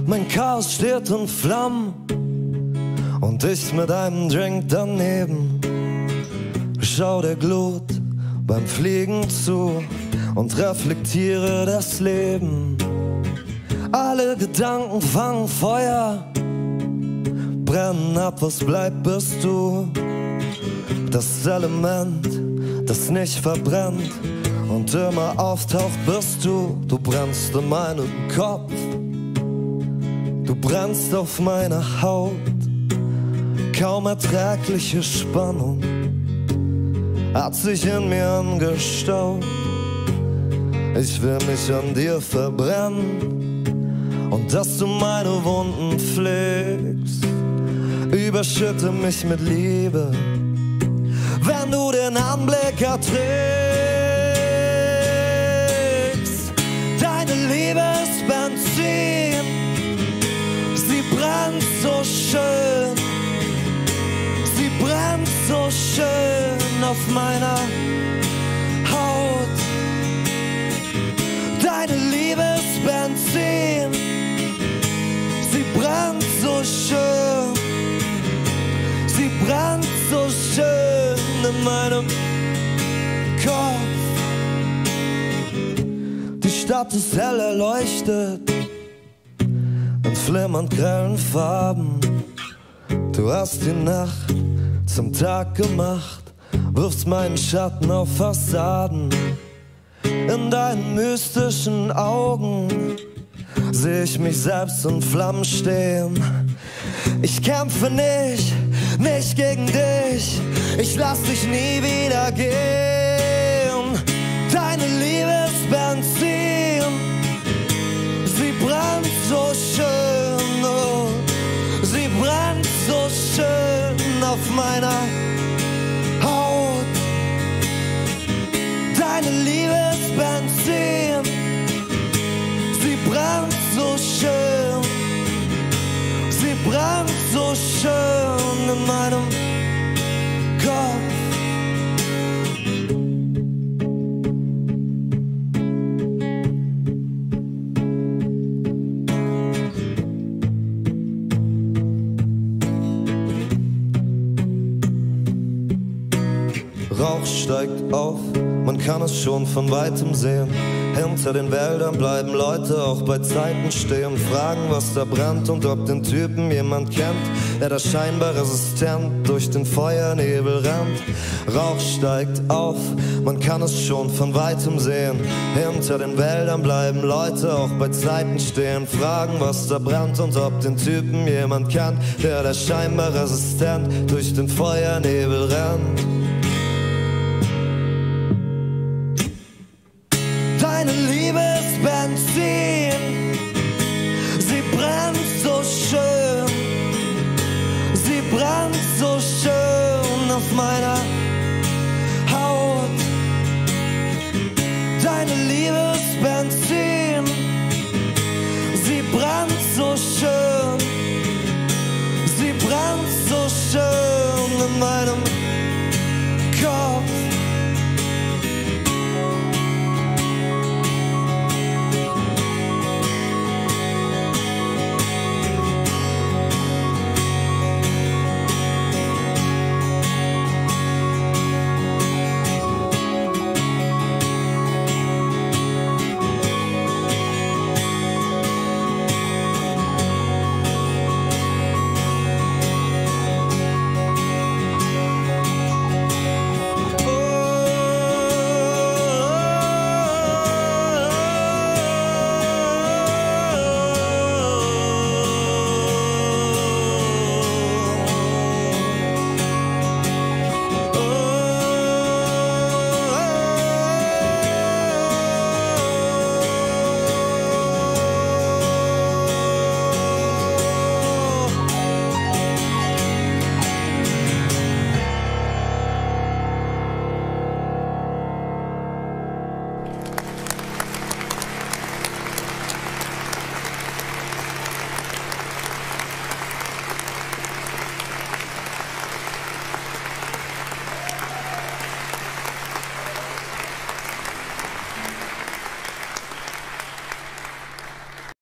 Mein Chaos steht in Flammen und ich mit einem Drink daneben. Schau der Glut beim Fliegen zu und reflektiere das Leben. Alle Gedanken fangen Feuer, brennen ab, was bleibt, bist du. Das Element, das nicht verbrennt und immer auftaucht, bist du. Du brennst in meinem Kopf, du brennst auf meiner Haut. Kaum erträgliche Spannung hat sich in mir angestaut. Ich will mich an dir verbrennen und dass du meine Wunden pflegst. Überschütte mich mit Liebe, wenn du den Anblick erträgst. Deine Liebe ist Benzin, sie brennt so schön. Sie brennt so schön auf meiner Haut. Deine Liebe ist Benzin, sie brennt so schön. Sie brennt so schön in meinem Kopf. Die Stadt ist hell erleuchtet in flimmernd grellen Farben. Du hast die Nacht zum Tag gemacht, wirfst meinen Schatten auf Fassaden. In deinen mystischen Augen seh ich mich selbst in Flammen stehen. Ich kämpfe nicht gegen dich, ich lass dich nie wieder gehen. Deine Liebe ist Benzin, sie brennt so schön, oh, sie brennt so schön auf meiner Haut. Deine Liebe ist Benzin, sie brennt so schön, sie brennt so schön in meinem Kopf. Rauch steigt auf, man kann es schon von weitem sehen. Hinter den Wäldern bleiben Leute auch bei Zeiten stehen, fragen, was da brennt und ob den Typen jemand kennt, der da scheinbar resistent durch den Feuernebel rennt. Rauch steigt auf, man kann es schon von weitem sehen. Hinter den Wäldern bleiben Leute auch bei Zeiten stehen, fragen, was da brennt und ob den Typen jemand kennt, der da scheinbar resistent durch den Feuernebel rennt. Deine Liebe ist Benzin, sie brennt so schön, sie brennt so schön auf meiner